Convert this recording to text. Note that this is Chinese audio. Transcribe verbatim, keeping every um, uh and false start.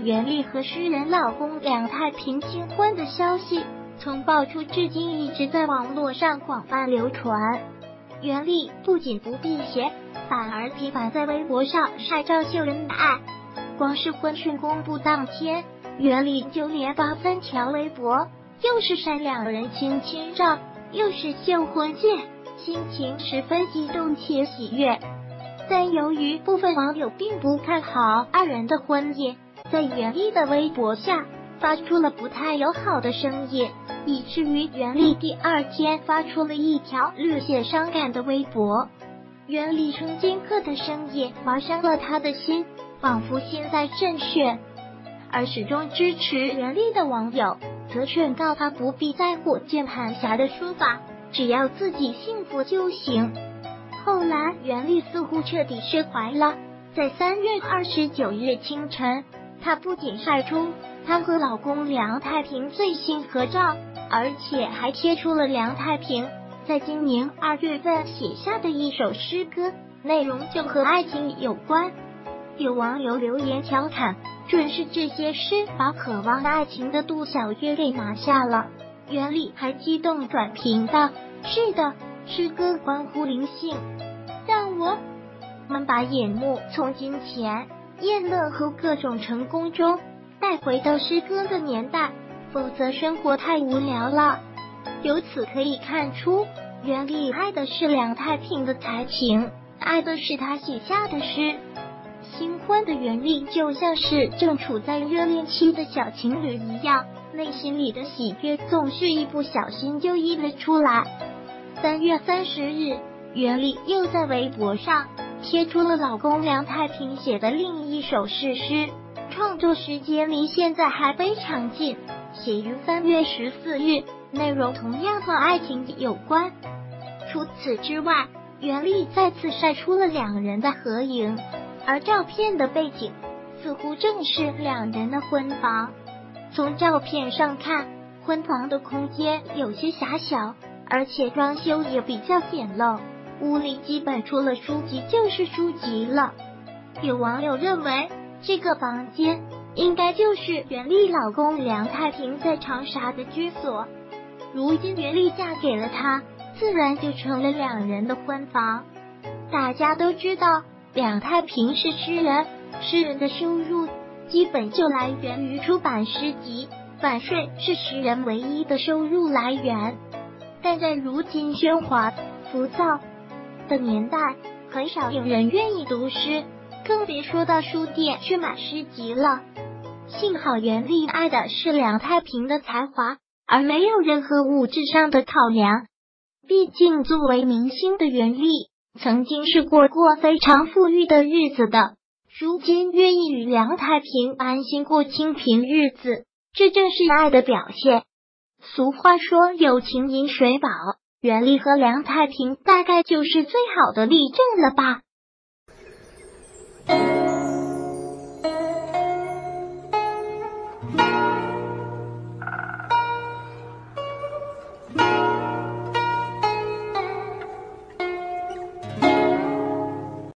袁立和诗人老公梁太平新婚的消息，从爆出至今一直在网络上广泛流传。袁立不仅不避嫌，反而频繁在微博上晒照秀恩爱。光是婚讯公布当天，袁立就连发三条微博，又是晒两人亲亲照，又是秀婚戒，心情十分激动且喜悦。但由于部分网友并不看好二人的婚宴，在袁立的微博下发出了不太友好的声音，以至于袁立第二天发出了一条略显伤感的微博。袁立称尖刻的声音划伤了他的心，仿佛心在震血。而始终支持袁立的网友则劝告他不必在乎键盘侠的说法，只要自己幸福就行。后来袁立似乎彻底释怀了，在三月二十九日清晨，她不仅晒出她和老公梁太平最新合照，而且还贴出了梁太平在今年二月份写下的一首诗歌，内容就和爱情有关。有网友留言调侃，正是这些诗把渴望爱情的杜小月给拿下了。袁立还激动转评道，是的，诗歌关乎灵性，让我们把眼目从金钱、宴乐和各种成功中带回到诗歌的年代，否则生活太无聊了。由此可以看出，袁立爱的是梁太平的才情，爱的是他写下的诗。新婚的袁立就像是正处在热恋期的小情侣一样，内心里的喜悦总是一不小心就溢了出来。三月三十日，袁立又在微博上贴出了老公梁太平写的另一首誓诗，创作时间离现在还非常近，写于三月十四日，内容同样和爱情有关。除此之外，袁立再次晒出了两人的合影，而照片的背景似乎正是两人的婚房。从照片上看，婚房的空间有些狭小，而且装修也比较简陋，屋里基本除了书籍就是书籍了。有网友认为，这个房间应该就是袁立老公梁太平在长沙的居所。如今袁立嫁给了他，自然就成了两人的婚房。大家都知道，梁太平是诗人，诗人的收入基本就来源于出版诗集，版税是诗人唯一的收入来源。但在如今喧哗浮躁的年代，很少有人愿意读诗，更别说到书店去买诗集了。幸好袁立爱的是梁太平的才华，而没有任何物质上的考量。毕竟作为明星的袁立曾经是过过非常富裕的日子的，如今愿意与梁太平安心过清贫日子，这正是爱的表现。俗话说有情饮水饱，袁立和梁太平大概就是最好的例证了吧。